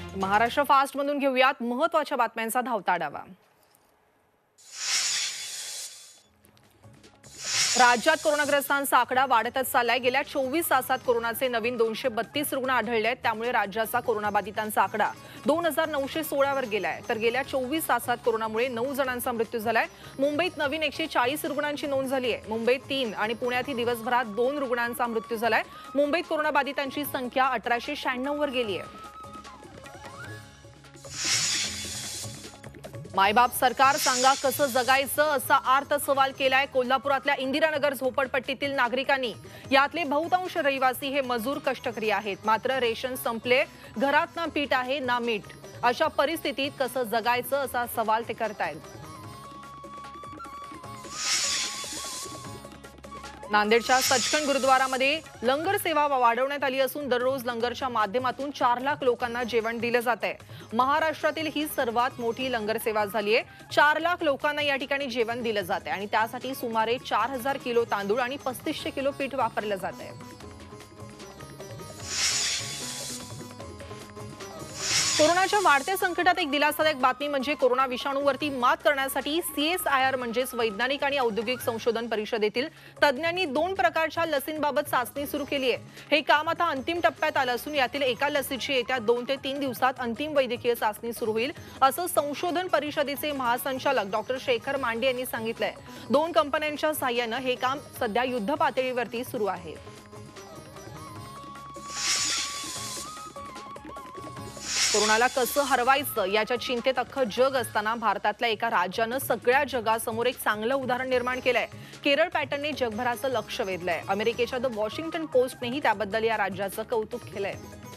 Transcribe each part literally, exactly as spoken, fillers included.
Maharashtra fast मधून घेऊयात महत्त्वाच्या बातम्यांचा धावता आढावा। राज्यात कोरोनाग्रस्तांचा आकडा वाढतच चाललाय। गेल्या चोवीस तासात कोरोनाचे नवीन दोनशे बत्तीस रुग्ण आढळले आहेत। त्यामुळे राज्याचा कोरोनाबाधितांचा आकडा दोन हजार नऊशे सोळा वर गेलाय। तर गेल्या चोवीस तासात कोरोनामुळे नऊ जणांचा मृत्यू झालाय। मुंबईत नवीन एकशे चाळीस रुग्णांची नोंद झाली आहे। मुंबईत तीन आणि पुण्यातही दिवसभरात दोन रुग्णांचा मृत्यू झालाय। मुंबईत कोरोनाबाधितांची संख्या अठराशे शहाण्णव वर गेली आहे। मायबाप सरकार सांगा कसं जगायचं असा आर्त सवाल केलाय कोल्हापुरातल्या इंदिरानगर झोपडपट्टीतील नागरिकांनी। यातले बहुतांश रहिवासी हे मजूर कष्टकरी आहेत। मात्र रेशन संपले, घरात ना पीठ आहे ना मीठ, अशा परिस्थितीत कसं जगायचं असा सवाल ते करतायत। नांदेडच्या सचखंड गुरुद्वारामध्ये लंगर सेवा वाढवण्यात आली असून दररोज लंगरच्या माध्यमातून चार लाख लोकांना जेवण दिलं जात आहे। महाराष्ट्रातील ही सर्वात मोठी लंगर सेवा झाली आहे। चार लाख लोकांना या ठिकाणी जेवण दिलं जात आहे आणि त्यासाठी सुमारे चार हजार किलो तांदूळ आणि पस्तीसशे किलो पीठ वापरलं जात आहे। कोरोनाच्या वाढत्या संकटात एक दिलासादायक बातमी म्हणजे कोरोना विषाणूवरती मात करण्यासाठी सीएसआयआर म्हणजेच वैज्ञानिक आणि औद्योगिक संशोधन परिषदेतील तज्ज्ञांनी दोन प्रकारच्या लसींबाबत चाचणी सुरू केली आहे। हे काम आता अंतिम टप्प्यात आलं असून यातील एका लसीची येत्या दोन ते तीन दिवसात अंतिम वैद्यकीय चाचणी सुरू होईल, असं संशोधन परिषदेचे महासंचालक डॉक्टर शेखर मांडे यांनी सांगितलंय। दोन कंपन्यांच्या सहाय्यानं हे काम सध्या युद्ध पातळीवरती सुरू आहे। कोरोनाला कसं हरवायचं याच्या चिंतेत अख्खं जग असताना भारतातल्या एका राज्यानं सगळ्या जगासमोर एक चांगलं उदाहरण निर्माण केलंय। केरळ पॅटर्नने जगभराचं लक्ष वेधलंय। अमेरिकेच्या द वॉशिंग्टन पोस्टनेही त्याबद्दल या राज्याचं कौतुक केलंय।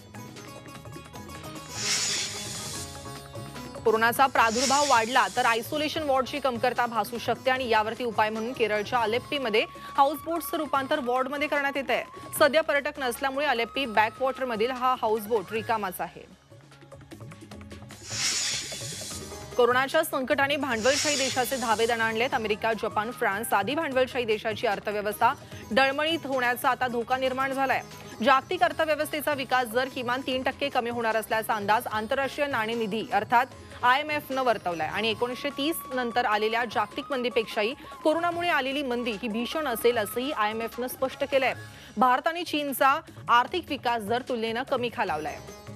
कोरोनाचा प्रादुर्भाव वाढला तर आयसोलेशन वॉर्डची कमतरता भासू शकते आणि यावरती उपाय म्हणून केरळच्या अलेप्पीमध्ये हाऊसबोट्सचं रूपांतर वॉर्डमध्ये करण्यात येत आहे। सध्या पर्यटक नसल्यामुळे अलेप्पी बॅकवॉटरमधील हा हाऊसबोट रिकामाच आहे। कोरोनाच्या संकटाने भांडवलशाही देशाचे धावे दणाणलेत। अमेरिका, जपान, फ्रान्स आदी भांडवलशाही देशाची अर्थव्यवस्था डळमळीत होण्याचा आता धोका निर्माण झालाय। जागतिक अर्थव्यवस्थेचा विकास दर किमान तीन टक्के कमी होणार असल्याचा अंदाज आंतरराष्ट्रीय नाणेनिधी अर्थात आय एम एफ न वर्तवलाय आणि एकोणीसशे तीस नंतर आलेल्या जागतिक मंदीपेक्षाही कोरोनामुळे आलेली मंदी ही भीषण असेल असंही आय एम एफ न स्पष्ट केलंय। भारत आणि चीनचा आर्थिक विकास दर तुलनेनं कमी खालावलाय।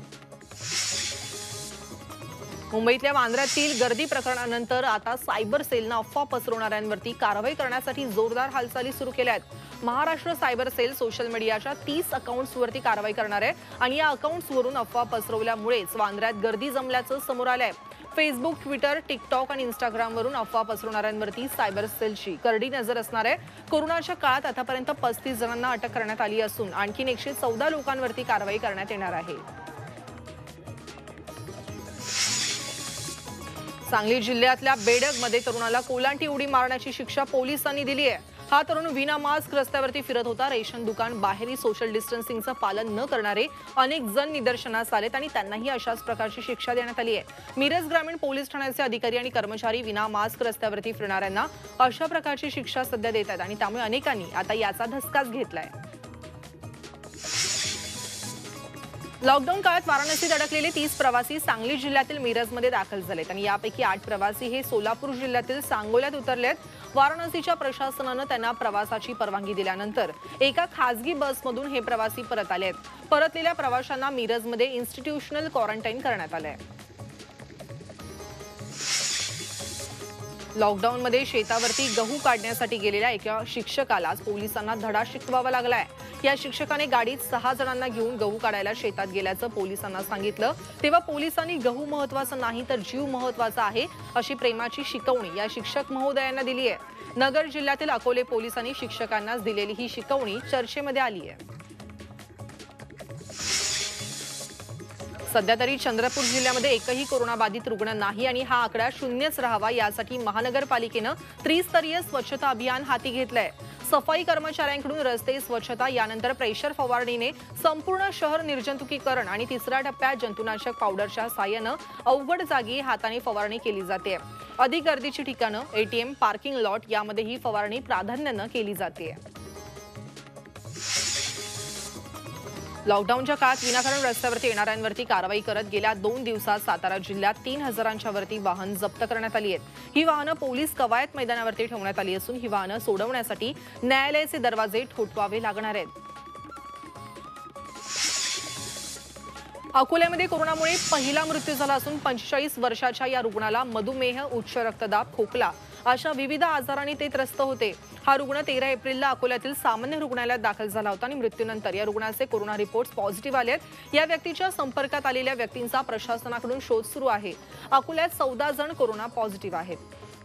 मुंबईतल्या वांद्र्यातील गर्दी प्रकरणानंतर आता सायबर सेलनं अफवा पसरवणाऱ्यांवरती कारवाई करण्यासाठी जोरदार हालचाली सुरू केल्या आहेत। महाराष्ट्र सायबर सेल सोशल मीडियाच्या तीस अकाउंट्सवरती कारवाई करणार आहे आणि या अकाउंट्सवरून अफवा पसरवल्यामुळेच वांद्र्यात गर्दी जमल्याचं समोर आलंय। फेसबुक, ट्विटर, टिकटॉक आणि इंस्टाग्रामवरून अफवा पसरवणाऱ्यांवरती सायबर सेलची करडी नजर असणार आहे। कोरोनाच्या काळात आतापर्यंत पस्तीस जणांना अटक करण्यात आली असून आणखी एकशे चौदा लोकांवरती कारवाई करण्यात येणार आहे। सांगली जिल्ह्यातल्या बेडगमध्ये तरुणाला कोलांटी उडी मारण्याची शिक्षा पोलिसांनी दिली आहे। हा तरुण विना मास्क रस्त्यावरती फिरत होता। रेशन दुकान बाहेरही सोशल डिस्टन्सिंगचं पालन न करणारे अनेक जण निदर्शनास आलेत आणि त्यांनाही अशाच प्रकारची शिक्षा देण्यात आली आहे। मिरज ग्रामीण पोलीस ठाण्याचे अधिकारी आणि कर्मचारी विना मास्क रस्त्यावरती फिरणाऱ्यांना अशा प्रकारची शिक्षा सध्या देत आहेत आणि त्यामुळे अनेकांनी आता याचा धसकाच घेतलाय। लॉकडाऊन काळात वाराणसीत अडकलेले तीस प्रवासी सांगली जिल्ह्यातील मिरजमध्ये दाखल झालेत आणि यापैकी आठ प्रवासी हे सोलापूर जिल्ह्यातील सांगोल्यात उतरलेत। वाराणसीच्या प्रशासनानं त्यांना प्रवासाची परवानगी दिल्यानंतर एका खासगी बसमधून हे प्रवासी परत आलेत। परतलेल्या प्रवाशांना मिरजमध्ये इन्स्टिट्यूशनल क्वारंटाईन करण्यात आलंय। लॉकडाऊनमध्ये शेतावरती गहू काढण्यासाठी गेलेल्या एका शिक्षकाला पोलिसांना धडा शिकवावा लागलाय। या शिक्षकाने गाडीत सहा जणांना घेऊन गहू काढायला शेतात गेल्याचं पोलिसांना सांगितलं। तेव्हा पोलिसांनी गहू महत्त्वाचा नाही तर जीव महत्त्वाचा आहे अशी प्रेमाची शिकवणी या शिक्षक महोदयांना दिली आहे। नगर जिल्ह्यातील अकोले पोलिसांनी शिक्षकांनाच दिलेली ही शिकवणी चर्चेमध्ये आली आहे। सध्या तरी चंद्रपूर जिल्ह्यामध्ये एकही कोरोनाबाधित रुग्ण नाही आणि हा आकडा शून्यच राहावा यासाठी महानगरपालिकेनं त्रिस्तरीय स्वच्छता अभियान हाती घेतलंय। सफाई कर्मचाऱ्यांकडून रस्ते स्वच्छता, यानंतर प्रेशर फवारणीने संपूर्ण शहर निर्जंतुकीकरण आणि तिसऱ्या टप्प्यात जंतुनाशक पावडरच्या साहाय्यानं अवघड जागी हाताने फवारणी केली जाते। अधिक गर्दीची ठिकाणं, एटीएम, पार्किंग लॉट यामध्ये ही फवारणी प्राधान्यानं केली जाते। लॉकडाऊनच्या काळात विनाकारण रस्त्यावरती येणाऱ्यांवरती कारवाई करत गेल्या दोन दिवसात सातारा जिल्ह्यात तीन हजारांच्या वरती वाहन जप्त करण्यात आली आहेत। ही वाहनं पोलीस कवायत मैदानावरती ठेवण्यात आली असून ही वाहनं सोडवण्यासाठी न्यायालयाचे दरवाजे ठोठवावे लागणार आहेत। अकोल्यामध्ये कोरोनामुळे पहिला मृत्यू झाला असून पंचेचाळीस वर्षाच्या या रुग्णाला मधुमेह, उच्च रक्तदाब, खोकला अशा विविध आजारांनी ते त्रस्त होते। हा रुग्ण तेरा एप्रिलला अकोल्यातील सामान्य रुग्णालयात दाखल झाला होता आणि मृत्यूनंतर या रुग्णाचे कोरोना रिपोर्ट पॉझिटिव्ह आले आहेत। या व्यक्तीच्या संपर्कात आलेल्या व्यक्तींचा प्रशासनाकडून शोध सुरू आहे। अकोल्यात चौदा जण कोरोना पॉझिटिव्ह आहेत।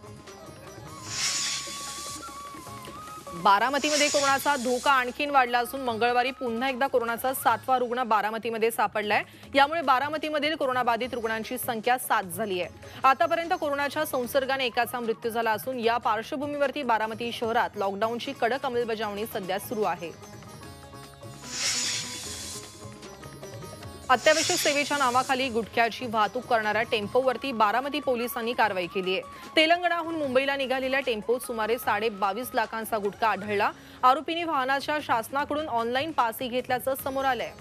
बारामतीमध्ये कोरोनाचा धोका आणखीन वाढला असून मंगळवारी पुन्हा एकदा कोरोनाचा सातवा रुग्ण बारामतीमध्ये सापडलाय। यामुळे बारामतीमधील कोरोनाबाधित रुग्णांची संख्या सात झाली आहे। आतापर्यंत कोरोनाच्या संसर्गाने एकाचा मृत्यू झाला असून या पार्श्वभूमीवरती बारामती शहरात लॉकडाऊनची कडक अंमलबजावणी सध्या सुरू आहे। अत्यावश्यक सेवेच्या नावाखाली गुटख्याची वाहतूक करणाऱ्या टेम्पोवरती बारामती पोलिसांनी कारवाई केली आहे। तेलंगणाहून मुंबईला निघालेल्या टेम्पोत सुमारे साडे बावीस लाखांचा गुटखा आढळला। आरोपींनी वाहनाच्या शासनाकडून ऑनलाईन पासही घेतल्याचं समोर आलंय।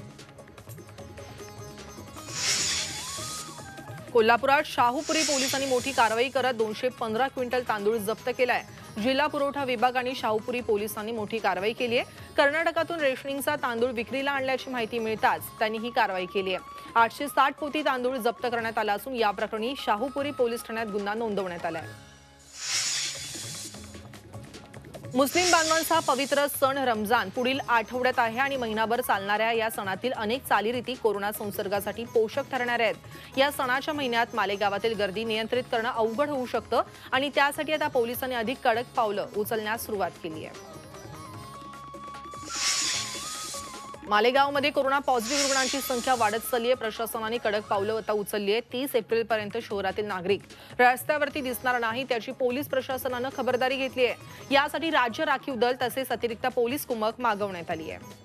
कोल्हापुरात शाहूपुरी पोलिसांनी मोठी कारवाई करत दोनशे पंधरा क्विंटल तांदूळ जप्त केलाय। जिल्हा पुरवठा विभाग आणि शाहूपुरी पोलिसांनी मोठी कारवाई केली आहे। कर्नाटकातून रेशनिंगचा तांदूळ विक्रीला आणल्याची माहिती मिळताच त्यांनी ही कारवाई केली आहे। आठशे साठ पोती तांदूळ जप्त करण्यात आला असून या प्रकरणी शाहूपुरी पोलीस ठाण्यात गुन्हा नोंदवण्यात आलाय। मुस्लिम बांधवांचा पवित्र सण रमजान पुढील आठवड्यात आहे आणि महिनाभर चालणाऱ्या या सणातील अनेक चालीरीती कोरोना संसर्गासाठी पोषक ठरणार आहेत। या सणाच्या महिन्यात मालेगावातील गर्दी नियंत्रित करणं अवघड होऊ शकतं आणि त्यासाठी आता पोलिसांनी अधिक कडक पावलं उचलण्यास सुरुवात केली आहे। मालेगावमध्ये कोरोना पॉझिटिव्ह रुग्णांची संख्या वाढत चालली आहे। प्रशासनाने कडक पावलं आता उचलली आहे। तीस एप्रिल पर्यंत शहरातील नागरिक रस्त्यावरती दिसणार नाही त्याची पोलीस प्रशासनानं खबरदारी घेतली आहे। यासाठी राज्य राखीव दल तसेच अतिरिक्त पोलीस कुमक मागवण्यात आली आहे।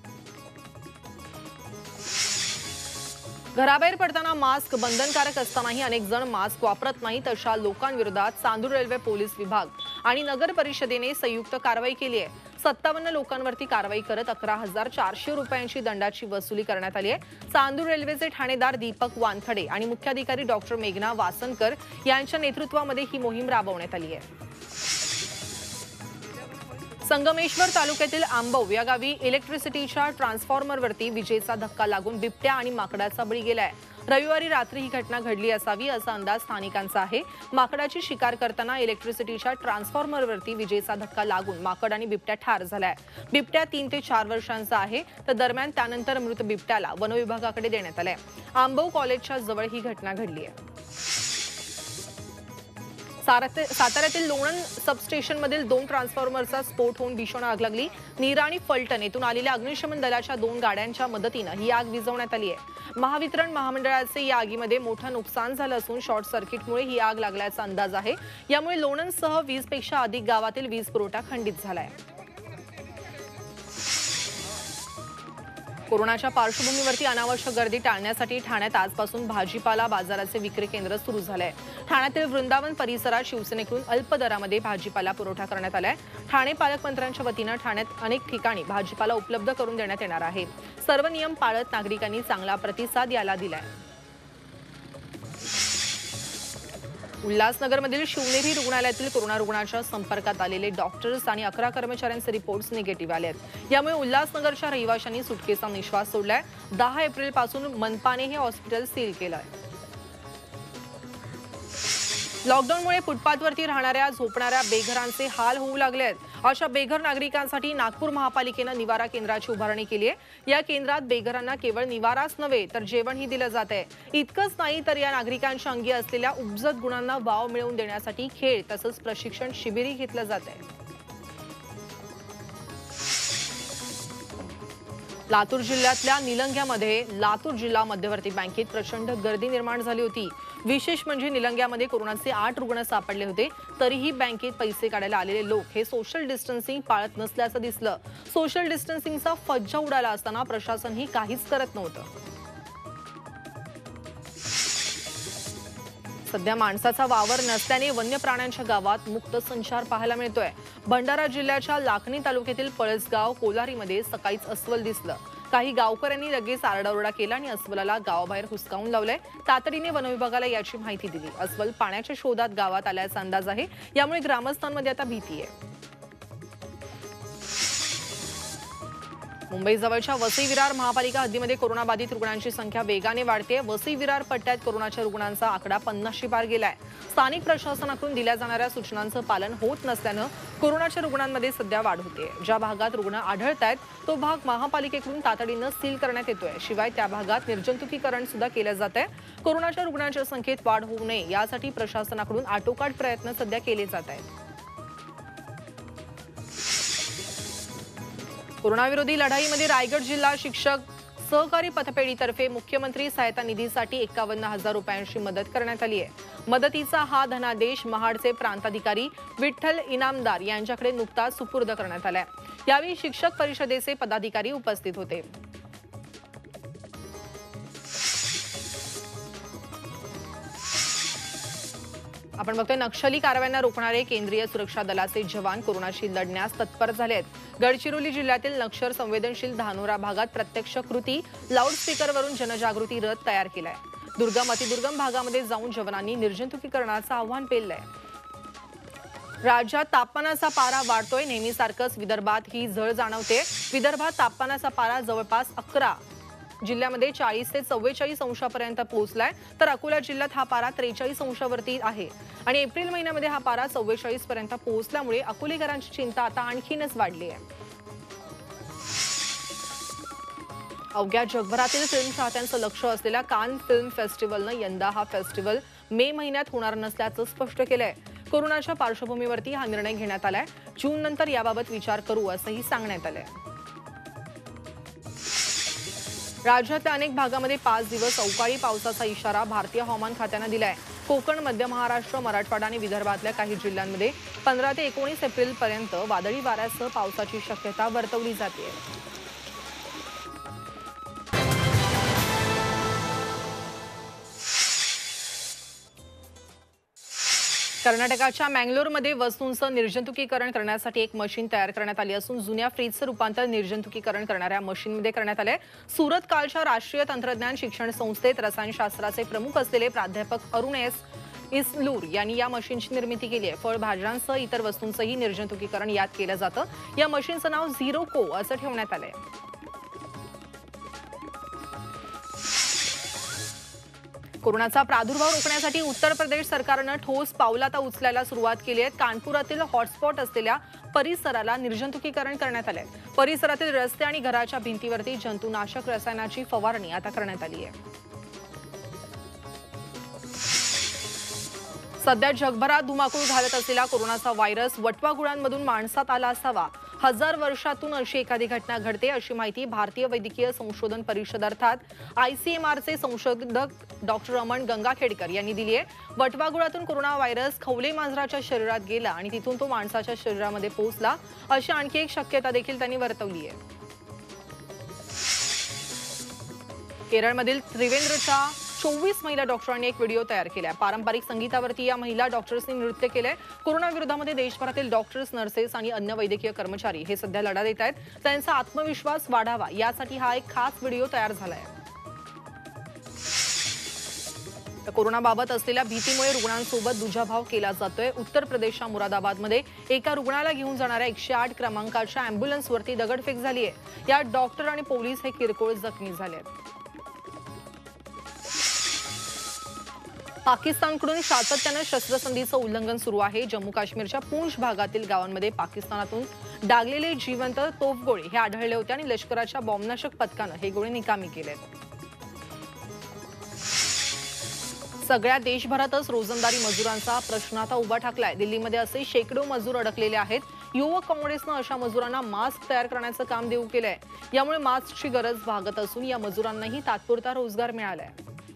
घराबाहेर पडताना मास्क बंधनकारक असतानाही अनेक जण मास्क वापरत नाहीत अशा लोकांविरोधात चांदूर रेल्वे पोलीस विभाग आणि नगर परिषदेने संयुक्त कारवाई केली आहे। सत्तावन्न लोकांवरती कारवाई करत अकरा हजार चारशे रुपयांची दंडाची वसुली करण्यात आली आहे। चांदूर रेल्वेचे ठाणेदार दीपक वानखडे आणि मुख्याधिकारी डॉक्टर मेघना वासनकर यांच्या नेतृत्वामध्ये ही मोहीम राबवण्यात आली आहे। संगमेश्वर तालुक्यातील आंबव या गावी इलेक्ट्रिसिटीच्या ट्रान्सफॉर्मरवरती विजेचा धक्का लागून बिबट्या आणि माकडाचा बळी गेलाय। रविवारी रात्री ही घटना घडली असावी असा अंदाज स्थानिकांचा आहे। माकडाची शिकार करताना इलेक्ट्रिसिटीच्या ट्रान्सफॉर्मरवरती विजेचा धक्का लागून माकड आणि बिबट्या ठार झालाय। बिबट्या तीन ते चार वर्षांचा आहे तर दरम्यान त्यानंतर मृत बिबट्याला वनविभागाकडे देण्यात आलंय। आंबव कॉलेजच्या जवळ ही घटना घडली आहे। साताऱ्यातील लोणंद सबस्टेशनमधील दोन ट्रान्सफॉर्मरचा स्फोट होऊन भीषण आग लागली। नीरा आणि फलटण येथून आलेल्या अग्निशमन दलाच्या दोन गाड्यांच्या मदतीने ही आग विझवण्यात आली आहे। महावितरण महामंडळाचे या आगीमध्ये मोठं नुकसान झालं असून शॉर्ट सर्किटमुळे ही आग लागल्याचा अंदाज आहे। यामुळे लोणंदसह वीस पेक्षा अधिक गावातील वीज पुरवठा खंडित झालाय। कोरोनाच्या पार्श्वभूमीवरती अनावश्यक गर्दी टाळण्यासाठी ठाण्यात आजपासून भाजीपाला बाजाराचे विक्री केंद्र सुरू झाले आहे। ठाण्यातील वृंदावन परिसरात शिवसेनेकडून अल्प दरामध्ये भाजीपाला पुरवठा करण्यात आलाय। ठाणे पालकमंत्र्यांच्या वतीनं ठाण्यात अनेक ठिकाणी भाजीपाला उपलब्ध करून देण्यात येणार आहे। सर्व नियम पाळत नागरिकांनी चांगला प्रतिसाद याला दिलाय। उल्हासनगरमधील शिवनेरी रुग्णालयातील कोरोना रुग्णाच्या संपर्कात आलेले डॉक्टर्स आणि अकरा कर्मचाऱ्यांचे रिपोर्ट्स निगेटिव्ह आले आहेत। यामुळे उल्हासनगरच्या रहिवाशांनी सुटकेचा निश्वास सोडलाय। दहा एप्रिल पासून मनपाने हे हॉस्पिटल सील केलंय। लॉकडाऊनमुळे फुटपाथवरती राहणाऱ्या झोपणाऱ्या बेघरांचे हाल होऊ लागले आहेत। अशा बेघर नागरिकांसाठी नागपूर महापालिकेनं निवारा केंद्राची उभारणी केली आहे। या केंद्रात बेघरांना केवळ निवाराच नव्हे तर जेवणही दिलं जात आहे। इतकंच नाही तर या नागरिकांच्या अंगी असलेल्या उपजत गुणांना वाव मिळवून देण्यासाठी खेळ तसंच प्रशिक्षण शिबिरही घेतलं जात आहे। लातूर जिल्ह्यातल्या निलंग्यामध्ये लातूर जिल्हा मध्यवर्ती बँकेत प्रचंड गर्दी निर्माण झाली होती। विशेष म्हणजे निलंग्यामध्ये कोरोनाचे आठ रुग्ण सापडले होते तरीही बँकेत पैसे काढायला आलेले लोक हे सोशल डिस्टन्सिंग पाळत नसल्याचं दिसलं। सोशल डिस्टन्सिंगचा फज्जा उडाला असताना प्रशासनही काहीच करत नव्हतं। सध्या माणसाचा वावर नसल्याने वन्य प्राण्यांच्या गावात मुक्त संचार पाहायला मिळतोय। भंडारा जिल्ह्याच्या लाखनी तालुक्यातील पळसगाव कोलारीमध्ये सकाळीच अस्वल दिसलं काही गावकऱ्यांनी लगेच आरडाओरडा केला आणि अस्वलाला गावाबाहेर हुसकावून लावलंय। तातडीने वनविभागाला याची माहिती दिली। अस्वल पाण्याच्या शोधात गावात आल्याचा अंदाज आहे, यामुळे ग्रामस्थांमध्ये आता भीती आहे। मुंबई जवळच्या वसई विरार महापालिका हद्दीमध्ये कोरोनाबाधित रुग्णांची संख्या वेगाने वाढते। वसई विरार पट्ट्यात कोरोनाच्या रुग्णांचा आकडा पन्नासशी पार गेलाय। स्थानिक प्रशासनाकडून दिल्या जाणाऱ्या सूचनांचं पालन होत नसल्यानं कोरोनाच्या रुग्णांमध्ये सध्या वाढ होते। ज्या भागात रुग्ण आढळतायत तो भाग महापालिकेकडून तातडीनं सील करण्यात येतोय। शिवाय त्या भागात निर्जंतुकीकरण सुद्धा केलं जातंय। कोरोनाच्या रुग्णांच्या संख्येत वाढ होऊ नये यासाठी प्रशासनाकडून आटोकाट प्रयत्न सध्या केले जात आहेत। कोरोनाविरोधी लढाईमध्ये रायगड जिल्हा शिक्षक सहकारी पतपेढीतर्फे मुख्यमंत्री सहायता निधीसाठी एकावन्न हजार रुपयांची मदत करण्यात आली आहे। मदतीचा हा धनादेश महाडचे प्रांताधिकारी विठ्ठल इनामदार यांच्याकडे नुकताच सुपूर्द करण्यात आलाय। यावेळी शिक्षक परिषदेचे पदाधिकारी उपस्थित होते। आपण बघतोय नक्षली कारवायांना रोखणारे केंद्रीय सुरक्षा दलाचे जवान कोरोनाशी लढण्यास तत्पर झाले आहेत। गडचिरोली जिल्ह्यातील नक्षल संवेदनशील धानोरा भागात प्रत्यक्ष कृती लाऊडस्पीकरवरून जनजागृती रथ तयार केलाय। दुर्गम अतिदुर्गम भागामध्ये जाऊन जवानांनी निर्जंतुकीकरणाचं आव्हान पेललंय। राज्यात तापमानाचा पारा वाढतोय। नेहमीसारखंच विदर्भात ही झळ जाणवते। विदर्भात तापमानाचा पारा जवळपास अकरा जिल्ह्यामध्ये चाळीस ते चव्वेचाळीस अंशापर्यंत पोहोचलाय, तर अकोला जिल्ह्यात हा पारा त्रेचाळीस अंशावरती आहे आणि एप्रिल महिन्यामध्ये हा पारा चव्वेचाळीस पर्यंत पोहोचल्यामुळे अकोलेकरांची चिंता आता आणखीनच वाढली आहे। अवघ्या जगभरातील फिल्म चाहत्यांचं लक्ष असलेल्या कान फिल्म फेस्टिवलनं यंदा हा फेस्टिवल मे महिन्यात होणार नसल्याचं स्पष्ट केलंय। कोरोनाच्या पार्श्वभूमीवरती हा निर्णय घेण्यात आलाय। जून नंतर याबाबत विचार करू असंही सांगण्यात आलंय। राज्यातल्या अनेक भागामध्ये पाच दिवस अवकाळी पावसाचा इशारा भारतीय हवामान खात्यानं दिलाय। कोकण, मध्य महाराष्ट्र, मराठवाडा आणि विदर्भातल्या काही जिल्ह्यांमध्ये पंधरा ते एकोणीस एप्रिल पर्यंत वादळी वाऱ्यासह पावसाची शक्यता वर्तवली जाते। कर्नाटकाच्या मँगलोरमध्ये वस्तूंचं निर्जंतुकीकरण करण्यासाठी एक मशीन तयार करण्यात आली असून जुन्या फ्रीजचं रूपांतर निर्जंतुकीकरण करणाऱ्या मशीनमध्ये करण्यात आलंय। सुरत कालच्या राष्ट्रीय तंत्रज्ञान शिक्षण संस्थेत रसायनशास्त्राचे प्रमुख असलेले प्राध्यापक अरुण एस इस्लूर यांनी या मशीनची निर्मिती केली आहे। फळभाज्यांसह इतर वस्तूंचंही निर्जंतुकीकरण यात केलं जातं। या मशीनचं नाव झिरो को असं ठेवण्यात आलंय। कोरोनाचा प्रादुर्भाव रोखण्यासाठी उत्तर प्रदेश सरकारनं ठोस पावलं आता उचलायला सुरुवात केली आहे। कानपुरातील हॉटस्पॉट असलेल्या परिसराला निर्जंतुकीकरण करण्यात आलंय। परिसरातील रस्ते आणि घराच्या भिंतीवरती जंतुनाशक रसायनाची फवारणी आता करण्यात आली आहे। सध्या जगभरात धुमाकूळ घालत असलेला कोरोनाचा व्हायरस वटवाघुळांमधून माणसात आला असावा। हजार वर्षातून अशी एखादी घटना घडते अशी माहिती भारतीय वैद्यकीय संशोधन परिषद अर्थात आयसीएमआरचे संशोधक डॉक्टर रमण गंगाखेडकर यांनी दिली आहे। वटवाघुळातून कोरोना व्हायरस खवले मांजराच्या शरीरात गेला आणि तिथून तो माणसाच्या शरीरामध्ये पोहोचला अशी आणखी एक शक्यता देखील त्यांनी वर्तवली आहे। केरळमधील त्रिवेंद्रच्या चोवीस महिला डॉक्टरांनी एक व्हिडिओ तयार केलाय। पारंपरिक संगीतावरती या महिला डॉक्टर्सनी नृत्य केलंय। कोरोना विरोधामध्ये देशभरातील डॉक्टर्स, नर्सेस आणि अन्य वैद्यकीय कर्मचारी हे सध्या लढा देत आहेत। त्यांचा आत्मविश्वास वाढावा यासाठी हा एक खास व्हिडिओ तयार झालाय। कोरोनाबाबत असलेल्या भीतीमुळे रुग्णांसोबत दुजाभाव केला जातोय। उत्तर प्रदेशच्या मुरादाबादमध्ये एका रुग्णाला घेऊन जाणाऱ्या एकशे आठ क्रमांकाच्या अँब्युलन्सवरती दगडफेक झाली आहे। यात डॉक्टर आणि पोलीस हे किरकोळ जखमी झाले आहेत। पाकिस्तानकडून सातत्यानं शस्त्रसंधीचं उल्लंघन सुरू आहे। जम्मू काश्मीरच्या पूंछ भागातील गावांमध्ये पाकिस्तानातून डागलेले जिवंत तोफगोळे हे आढळले होते आणि लष्कराच्या बॉम्बनाशक पथकानं हे गोळे निकामी केले। सगळ्या देशभरातच रोजंदारी मजुरांचा प्रश्न आता उभा ठाकलाय। दिल्लीमध्ये असे शेकडो मजूर अडकलेले आहेत। युवक काँग्रेसनं अशा मजुरांना मास्क तयार करण्याचं काम देऊ केलंय। यामुळे मास्कची गरज भागत असून या मजुरांनाही तात्पुरता रोजगार मिळालाय।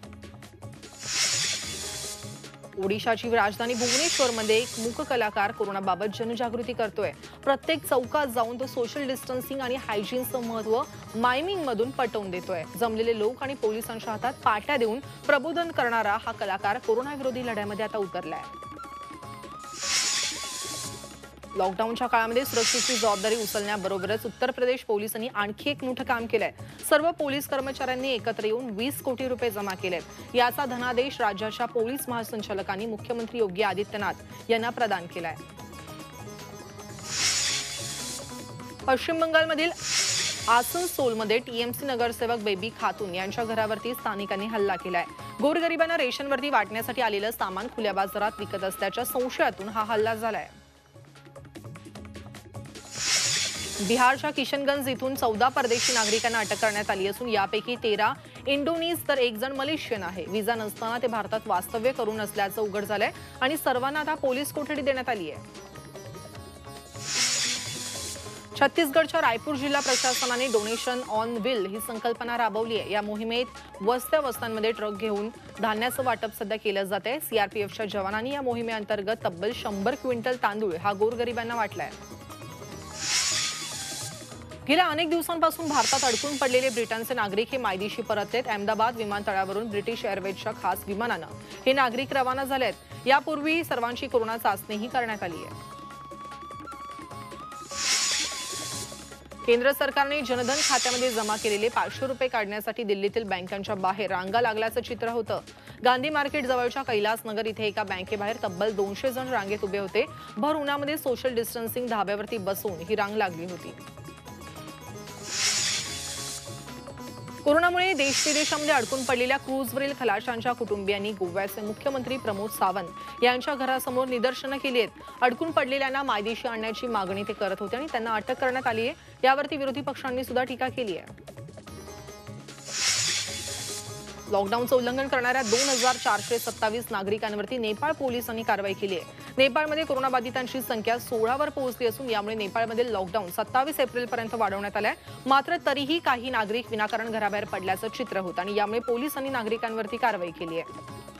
ओडिशाची राजधानी भुवनेश्वरमध्ये एक मूक कलाकार कोरोनाबाबत जनजागृती करतोय। प्रत्येक चौकात जाऊन तो सोशल डिस्टन्सिंग आणि हायजीनचं महत्त्व मायमिंग मधून पटवून देतोय। जमलेले लोक आणि पोलिसांच्या हातात पाट्या देऊन प्रबोधन करणारा हा कलाकार कोरोना विरोधी लढ्यामध्ये आता उतरलाय। लॉकडाऊनच्या काळामध्ये सुरक्षेची जबाबदारी उचलण्याबरोबरच उत्तर प्रदेश पोलिसांनी आणखी एक मोठं काम केलंय। सर्व पोलीस कर्मचाऱ्यांनी एकत्र येऊन वीस कोटी रुपये जमा केलेत। याचा धनादेश राज्याच्या पोलीस महासंचालकांनी मुख्यमंत्री योगी आदित्यनाथ यांना प्रदान केलाय। पश्चिम बंगालमधील आसनसोलमध्ये टीएमसी नगरसेवक बेबी खातून यांच्या घरावरती स्थानिकांनी हल्ला केलाय। गोरगरिबांना रेशनवरती वाटण्यासाठी आलेलं सामान खुल्या बाजारात विकत असल्याच्या संशयातून हा हल्ला झालाय। बिहारच्या किशनगंज इथून चौदा परदेशी नागरिकांना अटक करण्यात आली असून यापैकी तेरा इंडोनीज तर एक जण मलेशियन आहे। विजा नसताना ते भारतात वास्तव्य करून असल्याचं उघड झालंय आणि सर्वांना आता पोलीस कोठडी देण्यात आली आहे। छत्तीसगडच्या रायपूर जिल्हा प्रशासनाने डोनेशन ऑन व्हील ही संकल्पना राबवली आहे। या मोहिमेत वस्त्या वस्त्यांमध्ये ट्रक घेऊन धान्याचं वाटप सध्या केलं जात आहे। सीआरपीएफच्या जवानांनी या मोहिमेअंतर्गत तब्बल शंभर क्विंटल तांदूळ हा गोरगरिबांना वाटलाय। गेल्या अनेक दिवसांपासून भारतात अडकून पडलेले ब्रिटनचे नागरिक हे मायदेशी परतलेत। अहमदाबाद विमानतळावरून ब्रिटिश एअरवेजच्या खास विमानानं हे नागरिक रवाना झालेत। यापूर्वी सर्वांची कोरोना चाचणीही करण्यात आली आहे। केंद्र सरकारने जनधन खात्यामध्ये जमा केलेले पाचशे रुपये काढण्यासाठी दिल्लीतील बँकांच्या बाहेर रांगा लागल्याचं चित्र होतं। गांधी मार्केट जवळच्या कैलास नगर इथे एका बँकेबाहेर तब्बल दोनशे जण रांगेत उभे होते। भर उन्हामध्ये सोशल डिस्टन्सिंग धाब्यावरती बसून ही रांग लागली होती। कोरोनामुळे देश विदेशामध्ये अडकून पडलेल्या क्रूझवरील खलाशांच्या कुटुंबियांनी गोव्याचे मुख्यमंत्री प्रमोद सावंत यांच्या घरासमोर निदर्शनं केली आहेत। अडकून पडलेल्यांना मायदेशी आणण्याची मागणी ते करत होते आणि त्यांना अटक करण्यात आली आहे। यावरती विरोधी पक्षांनी सुद्धा टीका केली आहे। लॉकडाऊनचं उल्लंघन करणाऱ्या दोन हजार चारशे सत्तावीस नागरिकांवरती नेपाळ पोलिसांनी कारवाई केली आहे। नेपाळमध्ये कोरोनाबाधितांची संख्या सोळावर पोहोचली असून यामुळे नेपाळमधील लॉकडाऊन सत्तावीस एप्रिलपर्यंत वाढवण्यात आलंय। मात्र तरीही काही नागरिक विनाकारण घराबाहेर पडल्याचं चित्र होतं आणि यामुळे पोलिसांनी नागरिकांवरती कारवाई केली आहे।